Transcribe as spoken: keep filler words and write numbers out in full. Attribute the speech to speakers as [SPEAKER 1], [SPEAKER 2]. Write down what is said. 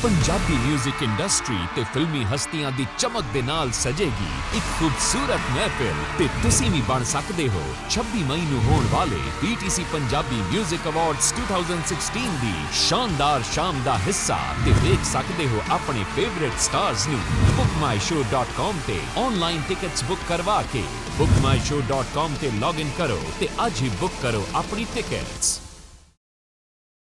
[SPEAKER 1] Punjabi music industry ते फिल्मी हस्तियां दी चमक दे नाल सजेगी एक खूबसूरत महफिल ते तुसीं भी बन सकदे हो छब्बी मई नूं होण वाले पीटीसी पंजाबी म्यूजिक अवार्ड्स दो हज़ार सोलह दी शानदार शाम दा हिस्सा ते देख सकदे हो अपने फेवरेट स्टार्स नूं book my show dot com ते ऑनलाइन टिकट्स बुक करवा के book my show dot com ते लॉग इन करो ते अज ही बुक करो अपनी टिकट्स।